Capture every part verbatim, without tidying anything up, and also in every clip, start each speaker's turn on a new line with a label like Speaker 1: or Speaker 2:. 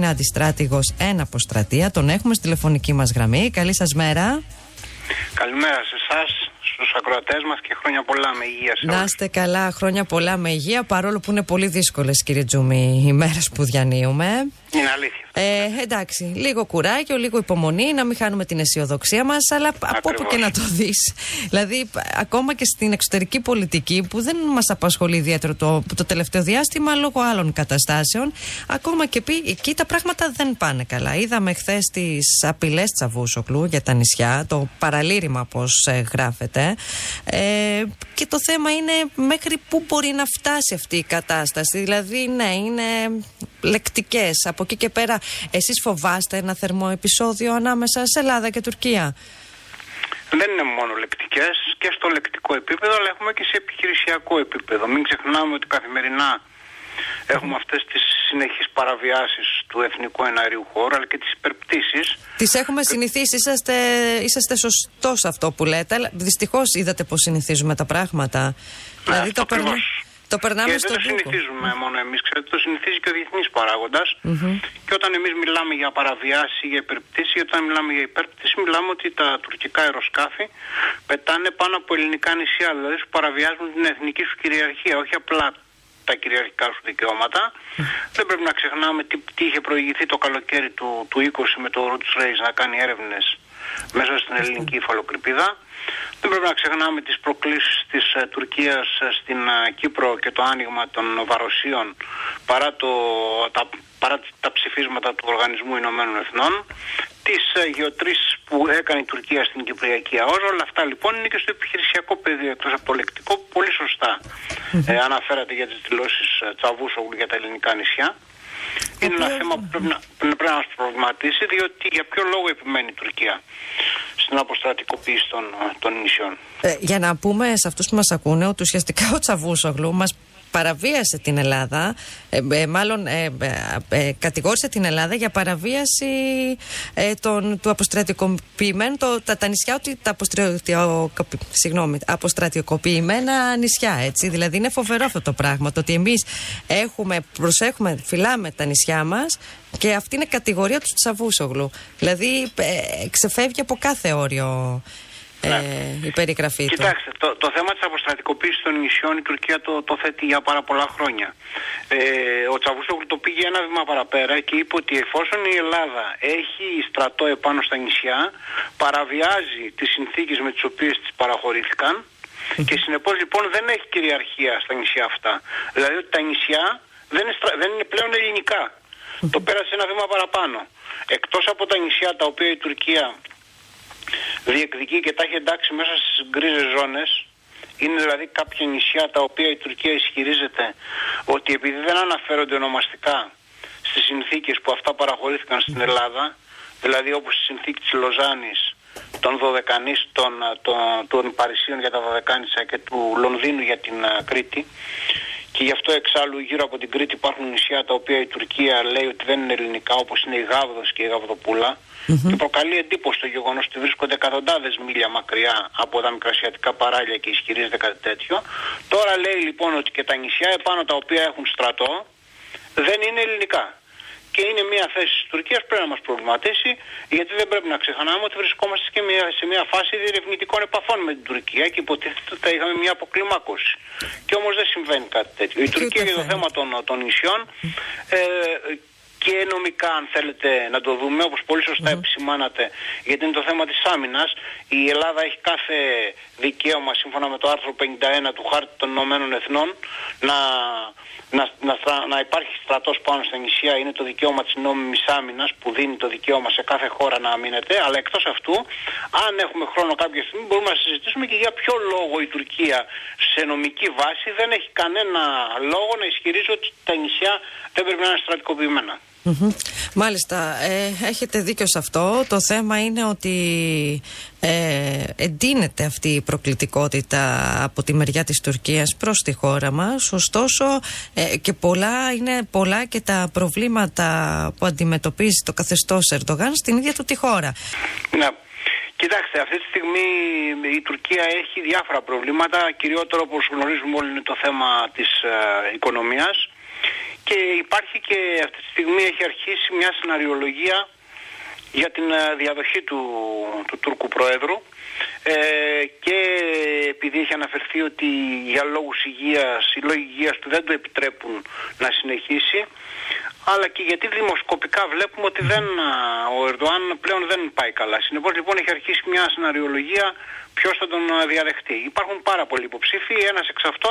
Speaker 1: είναι αντιστράτηγος εν αποστρατεία. Τον έχουμε στη τηλεφωνική μας γραμμή. Καλή σας μέρα.
Speaker 2: Καλημέρα σε εσάς, στους ακροατές μας και χρόνια πολλά με υγεία σε όλους.
Speaker 1: Να είστε καλά, χρόνια πολλά με υγεία, παρόλο που είναι πολύ δύσκολες, κύριε Τζούμι, οι μέρες που διανύουμε.
Speaker 2: Είναι αλήθεια.
Speaker 1: Ε, εντάξει, λίγο κουράγιο, λίγο υπομονή, να μην χάνουμε την αισιοδοξία μας, αλλά
Speaker 2: Ακριβώς.
Speaker 1: από όπου και να το δεις. Δηλαδή, ακόμα και στην εξωτερική πολιτική, που δεν μας απασχολεί ιδιαίτερο το, το τελευταίο διάστημα λόγω άλλων καταστάσεων, ακόμα και πει, εκεί τα πράγματα δεν πάνε καλά. Είδαμε χθες τις απειλές Τσαβούσοκλου για τα νησιά, το παραλήρημα πώς ε, γράφεται. Ε, και το θέμα είναι μέχρι πού μπορεί να φτάσει αυτή η κατάσταση. Δηλαδή, ναι, είναι λεκτικές. Από εκεί και πέρα, εσείς φοβάστε ένα θερμό επεισόδιο ανάμεσα σε Ελλάδα και Τουρκία?
Speaker 2: Δεν είναι μόνο λεκτικές, και στο λεκτικό επίπεδο, αλλά έχουμε και σε επιχειρησιακό επίπεδο. Μην ξεχνάμε ότι καθημερινά έχουμε αυτές τις συνεχείς παραβιάσεις του εθνικού εναερίου χώρου, αλλά και τις υπερπτήσεις. Τις
Speaker 1: έχουμε συνηθίσει, είσαστε, είσαστε σωστός αυτό που λέτε, αλλά δυστυχώς είδατε πώς συνηθίζουμε τα πράγματα.
Speaker 2: Ναι,
Speaker 1: δηλαδή το, περνά, το περνάμε
Speaker 2: και
Speaker 1: στον
Speaker 2: δεν το συνηθίζουμε μόνο εμείς, ξέρετε, το συνηθίζει και ο διεθνής παράγοντας. Mm-hmm. Και όταν εμείς μιλάμε για παραβιάση, για υπερπτήση, όταν μιλάμε για υπερπτήση, μιλάμε ότι τα τουρκικά αεροσκάφη πετάνε πάνω από ελληνικά νησιά, δηλαδή σου παραβιάζουν την εθνική σου κυριαρχία, όχι απλά τα κυριαρχικά σου δικαιώματα. Mm. Δεν πρέπει να ξεχνάμε τι, τι είχε προηγηθεί το καλοκαίρι του, του είκοσι με το Roots Race να κάνει έρευνες μέσα στην ελληνική υφαλοκρηπίδα. Δεν πρέπει να ξεχνάμε τις προκλήσεις της uh, Τουρκίας uh, στην uh, Κύπρο και το άνοιγμα των βαροσίων παρά, το, τα, παρά τα ψηφίσματα του Οργανισμού Ηνωμένων Εθνών, τις uh, γεωτρήσεις που έκανε η Τουρκία στην Κυπριακή ΑΟΣ. Όλα αυτά λοιπόν είναι και στο επιχειρησιακό πεδίο, εκτός από το λεκτικό, πολύ σωστά mm-hmm. ε, αναφέρατε για τις δηλώσεις uh, Τσαβούσοκλου για τα ελληνικά νησιά. Είναι ένα θέμα που πρέπει να, πρέπει να μας προβληματίσει, διότι για ποιο λόγο επιμένει η Τουρκία στην αποστρατικοποίηση των, των νησιών.
Speaker 1: Ε, για να πούμε σε αυτούς που μας ακούνε ότι ουσιαστικά ο Τσαβούσοκλου μας παραβίασε την Ελλάδα, ε, ε, μάλλον ε, ε, ε, κατηγόρησε την Ελλάδα για παραβίαση ε, των, του αποστρατικοποιημένου, το, τα, τα νησιά, ότι τα συγγνώμη, αποστρατικοποιημένα νησιά, έτσι. Δηλαδή είναι φοβερό αυτό το πράγμα, το ότι εμείς έχουμε, προσέχουμε, φυλάμε τα νησιά μας και αυτή είναι κατηγορία του Τσαβούσοκλου. Δηλαδή ε, ξεφεύγει από κάθε όριο. Ε, ναι. Η περιγραφή του.
Speaker 2: Κοιτάξτε, το, το θέμα της αποστρατικοποίησης των νησιών η Τουρκία το, το θέτει για πάρα πολλά χρόνια. Ε, ο Τσαβούσοκλου το πήγε ένα βήμα παραπέρα και είπε ότι εφόσον η Ελλάδα έχει στρατό επάνω στα νησιά, παραβιάζει τις συνθήκες με τις οποίες τις παραχωρήθηκαν mm-hmm. και συνεπώς λοιπόν δεν έχει κυριαρχία στα νησιά αυτά. Δηλαδή ότι τα νησιά δεν είναι, δεν είναι πλέον ελληνικά. Mm-hmm. Το πέρασε ένα βήμα παραπάνω. Εκτός από τα νησιά τα οποία η Τουρκία διεκδικεί και τα έχει εντάξει μέσα στις γκρίζες ζώνες, είναι δηλαδή κάποια νησιά τα οποία η Τουρκία ισχυρίζεται ότι επειδή δεν αναφέρονται ονομαστικά στις συνθήκες που αυτά παραχωρήθηκαν στην Ελλάδα, δηλαδή όπως η συνθήκη της Λοζάνης, των Δωδεκανής, των, των, των Παρισίων για τα Δωδεκάνησα και του Λονδίνου για την uh, Κρήτη, και γι' αυτό εξάλλου γύρω από την Κρήτη υπάρχουν νησιά τα οποία η Τουρκία λέει ότι δεν είναι ελληνικά, όπως είναι η Γάβδος και η Γαβδοπούλα. Mm-hmm. Και προκαλεί εντύπωση το γεγονός ότι βρίσκονται εκατοντάδες μίλια μακριά από τα μικρασιατικά παράλια και ισχυρίζεται κάτι τέτοιο. Τώρα λέει λοιπόν ότι και τα νησιά επάνω τα οποία έχουν στρατό δεν είναι ελληνικά. Και είναι μια θέση της Τουρκίας που πρέπει να μας προβληματίσει, γιατί δεν πρέπει να ξεχνάμε ότι βρισκόμαστε και μια, σε μια φάση διερευνητικών επαφών με την Τουρκία και υποτίθεται ότι θα είχαμε μια αποκλιμάκωση. Και όμως δεν συμβαίνει κάτι τέτοιο. Η Τουρκία για το θέμα των, των νησιών ε, και νομικά, αν θέλετε να το δούμε, όπως πολύ σωστά mm-hmm. επισημάνατε, γιατί είναι το θέμα της άμυνας, η Ελλάδα έχει κάθε δικαίωμα σύμφωνα με το άρθρο πενήντα ένα του Χάρτη των Ηνωμένων Εθνών να, να, να, να υπάρχει στρατός πάνω στα νησιά. Είναι το δικαίωμα της νόμιμης άμυνας που δίνει το δικαίωμα σε κάθε χώρα να αμήνεται, αλλά εκτός αυτού, αν έχουμε χρόνο κάποια στιγμή, μπορούμε να συζητήσουμε και για ποιο λόγο η Τουρκία σε νομική βάση δεν έχει κανένα λόγο να ισχυρίζει ότι τα νησιά δεν πρέπει να είναι στρατικοποιημένα.
Speaker 1: Mm-hmm. Μάλιστα, ε, έχετε δίκιο σε αυτό. Το θέμα είναι ότι ε, εντείνεται αυτή η προκλητικότητα από τη μεριά της Τουρκίας προς τη χώρα μας. Ωστόσο ε, και πολλά είναι πολλά και τα προβλήματα που αντιμετωπίζει το καθεστώς Ερντογάν στην ίδια του τη χώρα.
Speaker 2: Ναι. Κοιτάξτε, αυτή τη στιγμή η Τουρκία έχει διάφορα προβλήματα. Κυριότερο, όπως γνωρίζουμε όλοι, είναι το θέμα της ε, οικονομίας. Και υπάρχει και αυτή τη στιγμή έχει αρχίσει μια σεναριολογία για την διαδοχή του, του Τούρκου Προέδρου ε, και επειδή έχει αναφερθεί ότι για λόγους υγείας, οι λόγοι υγείας του δεν το επιτρέπουν να συνεχίσει, αλλά και γιατί δημοσκοπικά βλέπουμε ότι δεν, ο Ερντοάν πλέον δεν πάει καλά. Συνεπώς λοιπόν έχει αρχίσει μια σεναριολογία ποιος θα τον διαδεχτεί. Υπάρχουν πάρα πολλοί υποψήφοι, ένας εξ αυτών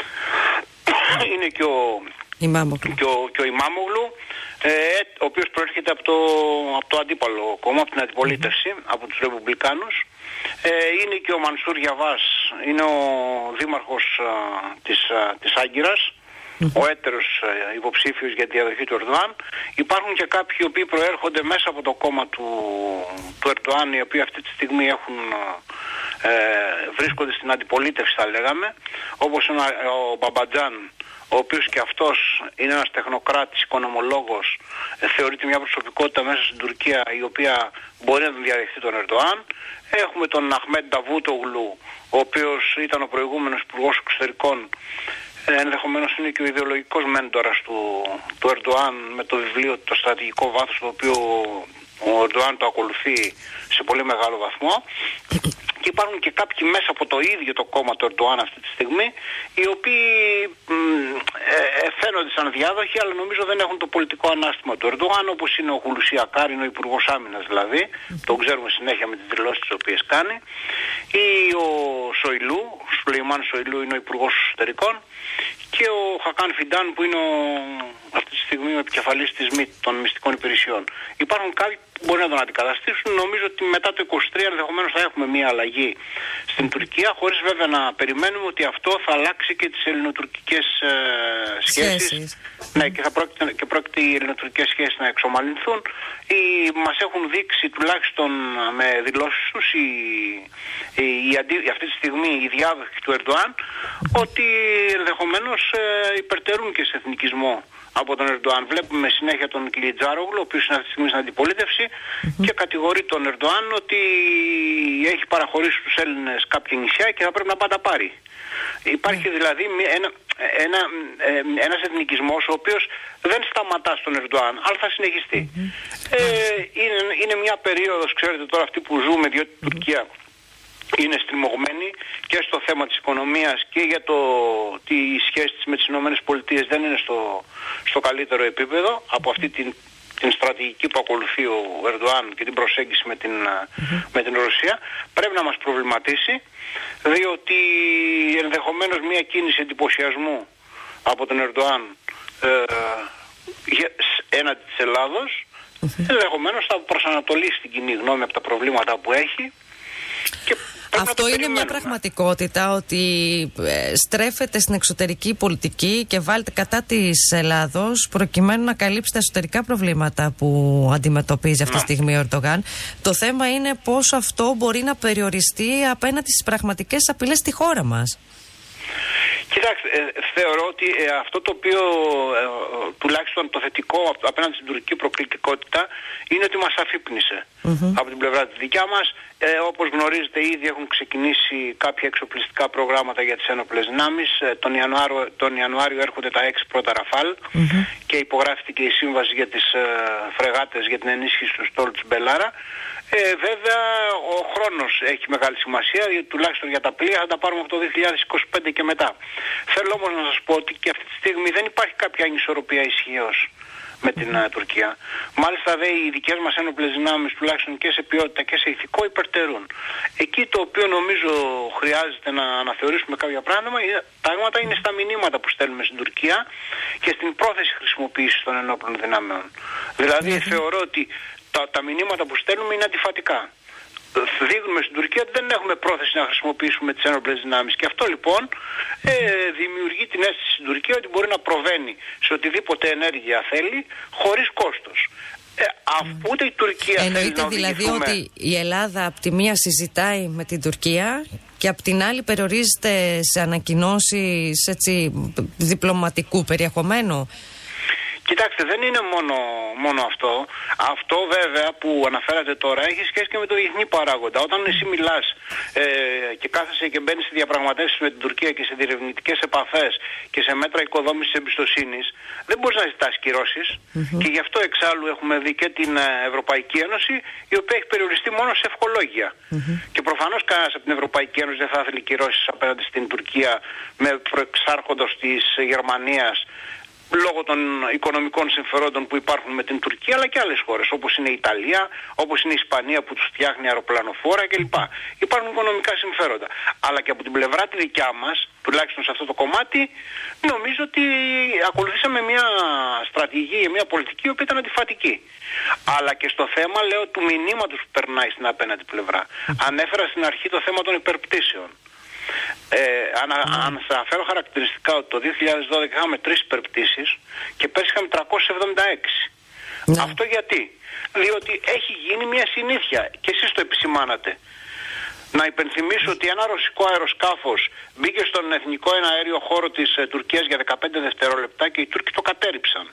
Speaker 2: είναι και ο
Speaker 1: Ημάμογλου.
Speaker 2: Και ο, και ο Ημάμογλου, ε, ο οποίος προέρχεται από το, από το αντίπαλο κόμμα, από την αντιπολίτευση, mm-hmm. από τους Ρεπουμπλικάνους. Ε, είναι και ο Μανσούρ Γιαβάς, είναι ο δήμαρχος α, της, α, της Άγκυρας, mm-hmm. ο έτερος α, υποψήφιος για τη διαδοχή του Ερντοάν. Υπάρχουν και κάποιοι οι οποίοι προέρχονται μέσα από το κόμμα του, του Ερντοάν, οι οποίοι αυτή τη στιγμή έχουν... Ε, βρίσκονται στην αντιπολίτευση, θα λέγαμε, όπως ο, ο Μπαμπατζάν, ο οποίος και αυτός είναι ένας τεχνοκράτης, οικονομολόγος, ε, θεωρείται μια προσωπικότητα μέσα στην Τουρκία η οποία μπορεί να τον διαδεχτεί τον Ερντοάν. Έχουμε τον Αχμέντ Νταβούτογλου, ο οποίος ήταν ο προηγούμενος υπουργός εξωτερικών, ε, ενδεχομένως είναι και ο ιδεολογικός μέντορας του, του Ερντοάν με το βιβλίο «Το στρατηγικό βάθος», το οποίο ο Ερντοάν το ακολουθεί σε πολύ μεγάλο βαθμό. Και υπάρχουν και κάποιοι μέσα από το ίδιο το κόμμα του Ερντοάν αυτή τη στιγμή, οι οποίοι ε, φαίνονται σαν διάδοχοι, αλλά νομίζω δεν έχουν το πολιτικό ανάστημα του Ερντοάν, όπως είναι ο Χουλουσί Ακάρ, είναι ο Υπουργός Άμυνας δηλαδή, τον ξέρουμε συνέχεια με τις δηλώσεις τις οποίες κάνει, ή ο Σοηλού, ο Σουλεϊμάν Σοηλού είναι ο Υπουργός Εσωτερικών, και ο Χακάν Φιντάν που είναι ο, αυτή τη στιγμή ο επικεφαλής της ΜΙΤ, των μυστικών υπηρεσιών. Υπάρχουν κάποιοι που μπορεί να τον αντικαταστήσουν. Νομίζω ότι μετά το είκοσι τρία ενδεχομένως θα έχουμε μια αλλαγή στην Τουρκία, χωρίς βέβαια να περιμένουμε ότι αυτό θα αλλάξει και τις ελληνοτουρκικές ε, σχέσεις. σχέσεις. Ναι, και, θα πρόκειται, και πρόκειται οι ελληνοτουρκικές σχέσεις να εξομαλυνθούν. Οι, μας έχουν δείξει τουλάχιστον με δηλώσεις τους οι, οι, οι, αντί, αυτή τη στιγμή οι διάδοχοι του Ερντοάν ότι ενδεχομένως ε, υπερτερούν και σε εθνικισμό από τον Ερντοάν. Βλέπουμε συνέχεια τον Κιλιτζάρογλου, ο οποίος είναι αυτή τη στιγμή στην αντιπολίτευση mm-hmm. και κατηγορεί τον Ερντοάν ότι έχει παραχωρήσει στους Έλληνες κάποια νησιά και θα πρέπει να πάντα πάρει. Υπάρχει mm-hmm. δηλαδή ένα, ένα, ένας εθνικισμός ο οποίος δεν σταματά στον Ερντοάν, αλλά θα συνεχιστεί. Mm-hmm. Ε, είναι, είναι μια περίοδος, ξέρετε τώρα αυτή που ζούμε, διότι η mm-hmm. Τουρκία είναι στριμωγμένη και στο θέμα της οικονομίας και για το ότι η σχέση της με τις ΗΠΑ δεν είναι στο, στο καλύτερο επίπεδο από αυτή την, την στρατηγική που ακολουθεί ο Ερντοάν και την προσέγγιση με την, mm-hmm. με την Ρωσία. Πρέπει να μας προβληματίσει, διότι ενδεχομένως μια κίνηση εντυπωσιασμού από τον Ερντοάν ε, έναντι της Ελλάδος mm-hmm. ενδεχομένως θα προσανατολίσει την κοινή γνώμη από τα προβλήματα που έχει. Και
Speaker 1: αυτό είναι μια πραγματικότητα, ότι ε, στρέφεται στην εξωτερική πολιτική και βάλετε κατά της Ελλάδος προκειμένου να καλύψει τα εσωτερικά προβλήματα που αντιμετωπίζει αυτή τη στιγμή ο Ερντογάν. Το θέμα είναι πώς αυτό μπορεί να περιοριστεί απέναντι στις πραγματικές απειλές στη χώρα μας.
Speaker 2: Κοιτάξτε, ε, θεωρώ ότι ε, αυτό το οποίο ε, τουλάχιστον το θετικό απέναντι στην τουρκική προκλητικότητα είναι ότι μας αφύπνισε mm-hmm. από την πλευρά της δικιά μας. Ε, όπως γνωρίζετε ήδη έχουν ξεκινήσει κάποια εξοπλιστικά προγράμματα για τις ένοπλες δυνάμεις. Ε, τον, Ιανουάριο, τον Ιανουάριο έρχονται τα έξι πρώτα Ραφάλ mm-hmm. και υπογράφηκε η σύμβαση για τις ε, φρεγάτες για την ενίσχυση του στόλου της Μπελάρα. Ε, βέβαια ο χρόνος έχει μεγάλη σημασία, τουλάχιστον για τα πλοία θα τα πάρουμε από το δύο χιλιάδες είκοσι πέντε και μετά. Θέλω όμως να σας πω ότι και αυτή τη στιγμή δεν υπάρχει κάποια ανισορροπία ισχύως με την uh, Τουρκία. Μάλιστα δε οι δικές μας ένοπλες δυνάμεις τουλάχιστον και σε ποιότητα και σε ηθικό υπερτερούν. Εκεί το οποίο νομίζω χρειάζεται να αναθεωρήσουμε κάποια πράγματα είναι στα μηνύματα που στέλνουμε στην Τουρκία και στην πρόθεση χρησιμοποίησης των ενόπλων δυνάμεων. Δηλαδή mm-hmm. θεωρώ ότι Τα, τα μηνύματα που στέλνουμε είναι αντιφατικά. Δείχνουμε στην Τουρκία ότι δεν έχουμε πρόθεση να χρησιμοποιήσουμε τις ένοπλες δυνάμεις. Και αυτό λοιπόν ε, δημιουργεί την αίσθηση στην Τουρκία ότι μπορεί να προβαίνει σε οτιδήποτε ενέργεια θέλει χωρίς κόστος. Ε, αφού ούτε η Τουρκία
Speaker 1: εννοείται
Speaker 2: θέλει να
Speaker 1: δηλαδή
Speaker 2: οδηγηθούμε...
Speaker 1: ότι η Ελλάδα από τη μία συζητάει με την Τουρκία και από την άλλη περιορίζεται σε ανακοινώσεις έτσι, διπλωματικού περιεχομένου.
Speaker 2: Κοιτάξτε, δεν είναι μόνο, μόνο αυτό. Αυτό βέβαια που αναφέρατε τώρα έχει σχέση και με το διεθνή παράγοντα. Όταν εσύ μιλάς ε, και κάθεσαι και μπαίνεις σε διαπραγματεύσεις με την Τουρκία και σε διερευνητικές επαφές και σε μέτρα οικοδόμησης εμπιστοσύνης, δεν μπορείς να ζητάς κυρώσεις. Mm-hmm. Και γι' αυτό εξάλλου έχουμε δει και την Ευρωπαϊκή Ένωση, η οποία έχει περιοριστεί μόνο σε ευχολόγια. Mm-hmm. Και προφανώς κανένας από την Ευρωπαϊκή Ένωση δεν θα ήθελε κυρώσεις απέναντι στην Τουρκία με προεξάρχοντος της Γερμανίας, λόγω των οικονομικών συμφερόντων που υπάρχουν με την Τουρκία, αλλά και άλλες χώρες, όπως είναι η Ιταλία, όπως είναι η Ισπανία που τους φτιάχνει αεροπλανοφόρα κλπ. Υπάρχουν οικονομικά συμφέροντα. Αλλά και από την πλευρά τη δικιά μας, τουλάχιστον σε αυτό το κομμάτι, νομίζω ότι ακολουθήσαμε μια στρατηγική, μια πολιτική η οποία ήταν αντιφατική. Αλλά και στο θέμα, λέω, του μηνύματος που περνάει στην απέναντι πλευρά. Ανέφερα στην αρχή το θέμα των υπερπτήσεων. Ε, αν, αν σας αναφέρω χαρακτηριστικά ότι το δύο χιλιάδες δώδεκα είχαμε τρεις υπερπτήσεις και πέρσι είχαμε τριακόσιες εβδομήντα έξι. Ναι. Αυτό γιατί? Διότι έχει γίνει μια συνήθεια και εσείς το επισημάνατε. Να υπενθυμίσω ότι ένα ρωσικό αεροσκάφος μπήκε στον εθνικό εναέριο χώρο της ε, Τουρκίας για δεκαπέντε δευτερόλεπτα και οι Τούρκοι το κατέρριψαν.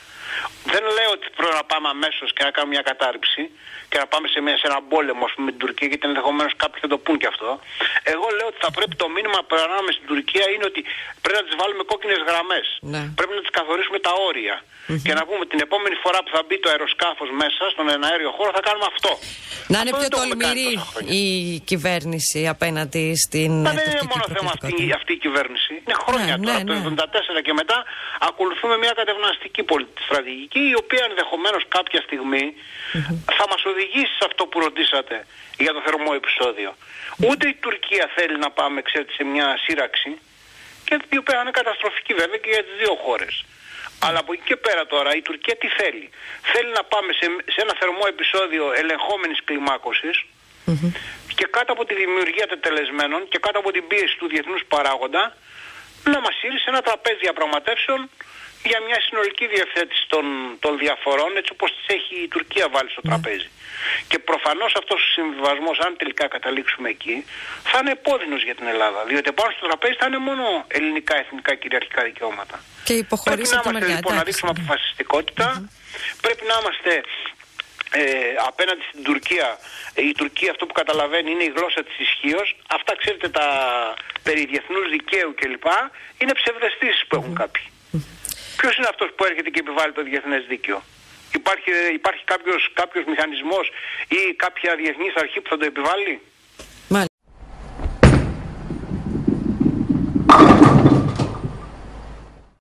Speaker 2: Δεν λέω ότι πρέπει να πάμε αμέσως και να κάνουμε μια κατάρριψη και να πάμε σε, μια, σε ένα πόλεμο, ας πούμε, με την Τουρκία, γιατί ενδεχομένως κάποιοι θα το πούν και αυτό. Εγώ λέω ότι θα πρέπει το μήνυμα που περνάμε στην Τουρκία είναι ότι πρέπει να τις βάλουμε κόκκινες γραμμές. Ναι. Πρέπει να τις καθορίσουμε τα όρια. Mm-hmm. Και να πούμε την επόμενη φορά που θα μπει το αεροσκάφος μέσα στον εναέριο χώρο θα κάνουμε αυτό.
Speaker 1: Να είναι πιο τολμηρή η κυβέρνηση απέναντι στην.
Speaker 2: Μα δεν είναι μόνο θέμα αυτή, αυτή η κυβέρνηση. Είναι χρόνια ναι, τώρα. Ναι, ναι. Το εβδομήντα τέσσερα και μετά ακολουθούμε μια κατευναστική στρατηγική, η οποία ενδεχομένως κάποια στιγμή mm-hmm. θα μας οδηγήσει σε αυτό που ρωτήσατε για το θερμό επεισόδιο. Mm-hmm. Ούτε η Τουρκία θέλει να πάμε, ξέρετε, σε μια σύραξη, και η οποία είναι καταστροφική βέβαια και για τις δύο χώρες. Αλλά από εκεί και πέρα τώρα η Τουρκία τι θέλει? Θέλει να πάμε σε, σε ένα θερμό επεισόδιο ελεγχόμενης κλιμάκωσης mm-hmm. και κάτω από τη δημιουργία τετελεσμένων και κάτω από την πίεση του διεθνούς παράγοντα να μας σύρει σε ένα τραπέζι διαπραγματεύσεων για μια συνολική διευθέτηση των, των διαφορών, έτσι όπως τις έχει η Τουρκία βάλει στο τραπέζι. Mm. Και προφανώς αυτός ο συμβιβασμός, αν τελικά καταλήξουμε εκεί, θα είναι επώδυνος για την Ελλάδα. Διότι πάνω στο τραπέζι θα είναι μόνο ελληνικά, εθνικά, κυριαρχικά δικαιώματα.
Speaker 1: Και πρέπει
Speaker 2: να είμαστε λοιπόν να δείξουμε αποφασιστικότητα, mm-hmm. πρέπει να είμαστε ε, απέναντι στην Τουρκία. Η Τουρκία, αυτό που καταλαβαίνει, είναι η γλώσσα της ισχύως. Αυτά, ξέρετε, τα περί διεθνούς δικαίου κλπ. Είναι ψευδαισθήσεις που έχουν mm-hmm. κάποιοι. Ποιος είναι αυτός που έρχεται και επιβάλλει το διεθνές δίκαιο? Υπάρχει, υπάρχει κάποιος, κάποιος μηχανισμός ή κάποια διεθνής αρχή που θα το επιβάλλει?